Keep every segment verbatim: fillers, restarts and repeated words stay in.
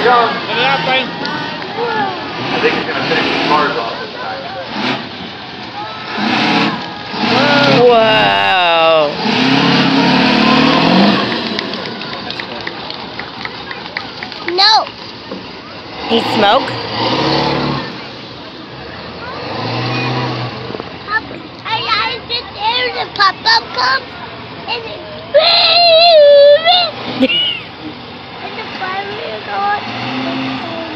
goes. Get it out, Blaine. I think he's going to finish his cars off this time. Whoa. No. Do you smoke? I, I sit there and the pop-up comes and it and the fire is on.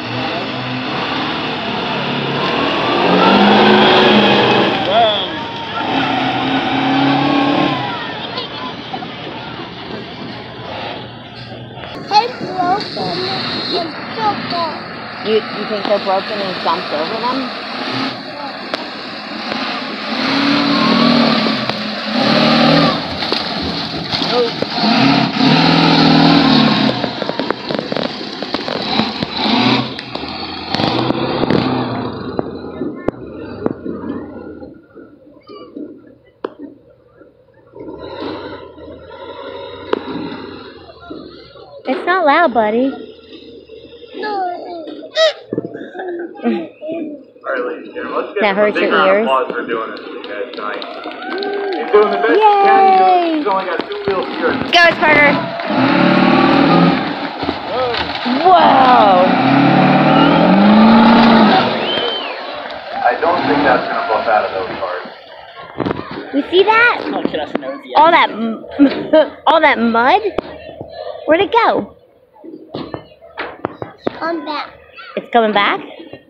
It's broken. It's so far. You, you think they're broken and jumped over them? It's not loud, buddy. No. Alright, ladies and gentlemen, let's get That a hurts big your round of ears? applause for doing this with you guys tonight. He's doing the best he can. He's only got two wheels here. Go, Carter. Whoa. I don't think that's going to bump out of those cars. You see that? All that, m all that mud? Where'd it go? Come back. It's coming back?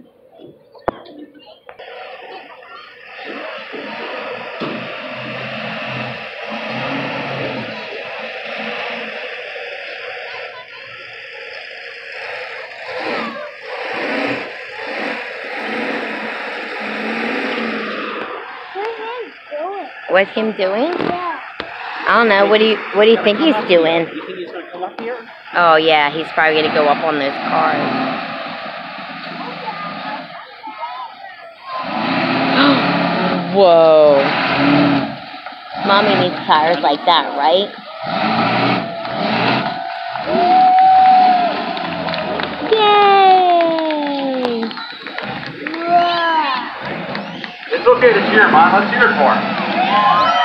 What's him doing? Yeah. I don't know. What do you What do you think he's doing? You think he's gonna come up here? Oh yeah, he's probably gonna go up on those cars. Whoa! Mommy needs tires like that, right? Yay! It's okay to cheer, Mom. Let's cheer for him.